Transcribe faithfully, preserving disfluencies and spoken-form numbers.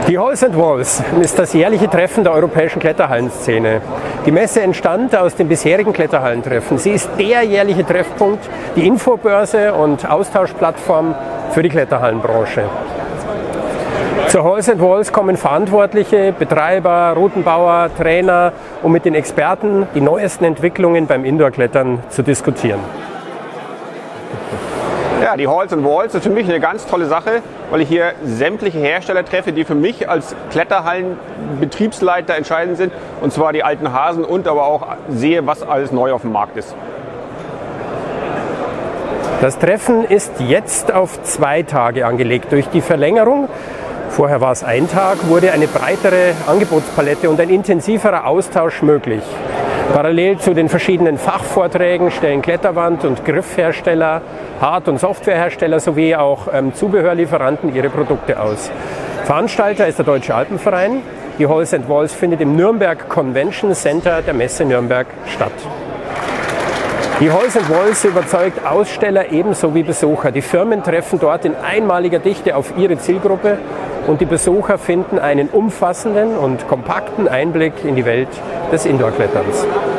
Die Halls and Walls ist das jährliche Treffen der europäischen Kletterhallenszene. Die Messe entstand aus den bisherigen Kletterhallentreffen. Sie ist der jährliche Treffpunkt, die Infobörse und Austauschplattform für die Kletterhallenbranche. Zur Halls and Walls kommen Verantwortliche, Betreiber, Routenbauer, Trainer, um mit den Experten die neuesten Entwicklungen beim Indoor-Klettern zu diskutieren. Ja, die Halls and Walls ist für mich eine ganz tolle Sache, weil ich hier sämtliche Hersteller treffe, die für mich als Kletterhallenbetriebsleiter entscheidend sind. Und zwar die alten Hasen und aber auch sehe, was alles neu auf dem Markt ist. Das Treffen ist jetzt auf zwei Tage angelegt. Durch die Verlängerung, vorher war es ein Tag, wurde eine breitere Angebotspalette und ein intensiverer Austausch möglich. Parallel zu den verschiedenen Fachvorträgen stellen Kletterwand- und Griffhersteller, Hard- und Softwarehersteller sowie auch ähm, Zubehörlieferanten ihre Produkte aus. Veranstalter ist der Deutsche Alpenverein. Die Halls and Walls findet im Nürnberg Convention Center der Messe Nürnberg statt. Die Halls and Walls überzeugt Aussteller ebenso wie Besucher. Die Firmen treffen dort in einmaliger Dichte auf ihre Zielgruppe und die Besucher finden einen umfassenden und kompakten Einblick in die Welt des Indoor-Kletterns.